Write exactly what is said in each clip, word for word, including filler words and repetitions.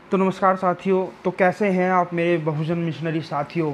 तो नमस्कार साथियों। तो कैसे हैं आप मेरे बहुजन मिशनरी साथियों।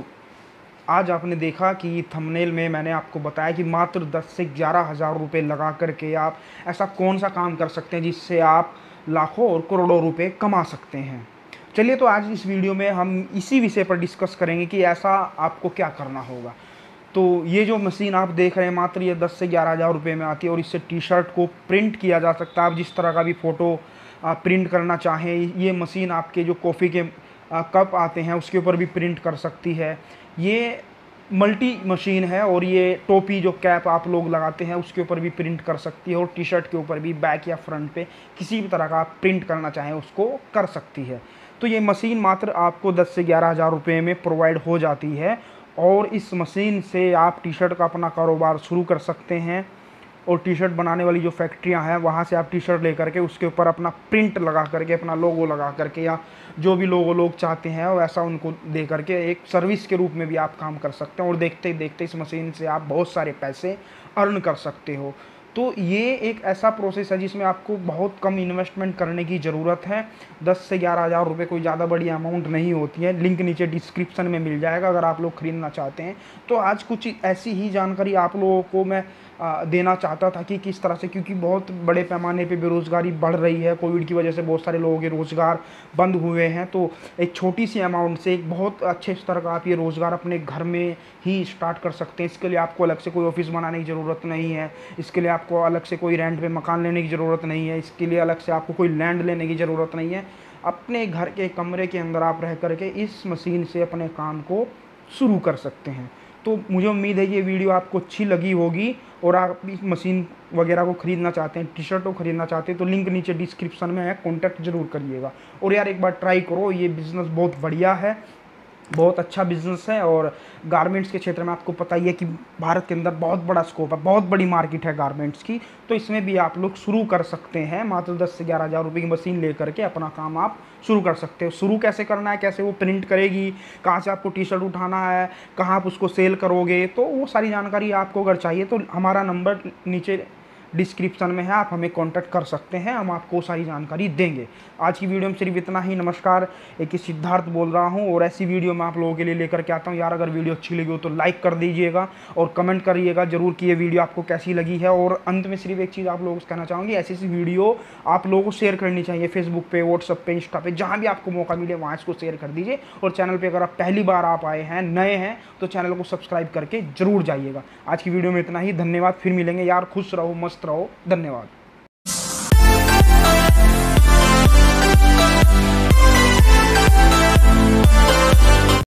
आज आपने देखा कि थंबनेल में मैंने आपको बताया कि मात्र दस से ग्यारह हज़ार रुपये लगा करके आप ऐसा कौन सा काम कर सकते हैं जिससे आप लाखों और करोड़ों रुपए कमा सकते हैं। चलिए, तो आज इस वीडियो में हम इसी विषय पर डिस्कस करेंगे कि ऐसा आपको क्या करना होगा। तो ये जो मशीन आप देख रहे हैं, मात्र ये दस से ग्यारह हज़ार रुपये में आती है और इससे टी शर्ट को प्रिंट किया जा सकता है। आप जिस तरह का भी फ़ोटो आप प्रिंट करना चाहें, ये मशीन आपके जो कॉफ़ी के आ, कप आते हैं उसके ऊपर भी प्रिंट कर सकती है। ये मल्टी मशीन है और ये टोपी जो कैप आप लोग लगाते हैं उसके ऊपर भी प्रिंट कर सकती है और टी शर्ट के ऊपर भी बैक या फ्रंट पे किसी भी तरह का आप प्रिंट करना चाहें उसको कर सकती है। तो ये मशीन मात्र आपको दस से ग्यारह हज़ार रुपये में प्रोवाइड हो जाती है और इस मशीन से आप टी शर्ट का अपना कारोबार शुरू कर सकते हैं। और टी शर्ट बनाने वाली जो फैक्ट्रियां हैं वहाँ से आप टी शर्ट लेकर के उसके ऊपर अपना प्रिंट लगा करके, अपना लोगो लगा करके, या जो भी लोगो लोग चाहते हैं वैसा उनको दे करके एक सर्विस के रूप में भी आप काम कर सकते हैं। और देखते ही देखते इस मशीन से आप बहुत सारे पैसे अर्न कर सकते हो। तो ये एक ऐसा प्रोसेस है जिसमें आपको बहुत कम इन्वेस्टमेंट करने की ज़रूरत है। दस से ग्यारह हज़ार रुपये कोई ज़्यादा बड़ी अमाउंट नहीं होती है। लिंक नीचे डिस्क्रिप्शन में मिल जाएगा अगर आप लोग ख़रीदना चाहते हैं। तो आज कुछ ऐसी ही जानकारी आप लोगों को मैं आ, देना चाहता था कि किस तरह से, क्योंकि बहुत बड़े पैमाने पे बेरोज़गारी बढ़ रही है। कोविड की वजह से बहुत सारे लोगों के रोज़गार बंद हुए हैं। तो एक छोटी सी अमाउंट से एक बहुत अच्छे स्तर का आप ये रोज़गार अपने घर में ही स्टार्ट कर सकते हैं। इसके लिए आपको अलग से कोई ऑफिस बनाने की ज़रूरत नहीं है। इसके लिए आपको अलग से कोई रेंट पे मकान लेने की ज़रूरत नहीं है। इसके लिए अलग से आपको कोई लैंड लेने की ज़रूरत नहीं है। अपने घर के कमरे के अंदर आप रह करके इस मशीन से अपने काम को शुरू कर सकते हैं। तो मुझे उम्मीद है ये वीडियो आपको अच्छी लगी होगी और आप इस मशीन वगैरह को ख़रीदना चाहते हैं, टी शर्ट को ख़रीदना चाहते हैं तो लिंक नीचे डिस्क्रिप्शन में है, कॉन्टैक्ट ज़रूर करिएगा। और यार एक बार ट्राई करो, ये बिज़नेस बहुत बढ़िया है, बहुत अच्छा बिज़नेस है। और गारमेंट्स के क्षेत्र में आपको पता ही है कि भारत के अंदर बहुत बड़ा स्कोप है, बहुत बड़ी मार्केट है गारमेंट्स की। तो इसमें भी आप लोग शुरू कर सकते हैं। मात्र दस से ग्यारह हज़ार रुपये की मशीन ले करके अपना काम आप शुरू कर सकते हो। शुरू कैसे करना है, कैसे वो प्रिंट करेगी, कहाँ से आपको टी शर्ट उठाना है, कहाँ आप उसको सेल करोगे, तो वो सारी जानकारी आपको अगर चाहिए तो हमारा नंबर नीचे डिस्क्रिप्शन में है, आप हमें कांटेक्ट कर सकते हैं, हम आपको सारी जानकारी देंगे। आज की वीडियो में सिर्फ इतना ही। नमस्कार, एक सिद्धार्थ बोल रहा हूं और ऐसी वीडियो मैं आप लोगों के लिए लेकर के आता हूं। यार अगर वीडियो अच्छी लगी हो तो लाइक कर दीजिएगा और कमेंट करिएगा जरूर कि ये वीडियो आपको कैसी लगी है। और अंत में सिर्फ एक चीज़ आप लोगों से कहना चाहूँगी, ऐसी ऐसी वीडियो आप लोगों को शेयर करनी चाहिए फेसबुक पे, व्हाट्सअप पे, इंस्टा पे, जहाँ भी आपको मौका मिले वहाँ इसको शेयर कर दीजिए। और चैनल पर अगर आप पहली बार आप आए हैं, नए हैं, तो चैनल को सब्सक्राइब करके जरूर जाइएगा। आज की वीडियो में इतना ही। धन्यवाद, फिर मिलेंगे। यार खुश रहो, मस्त रहो। धन्यवाद।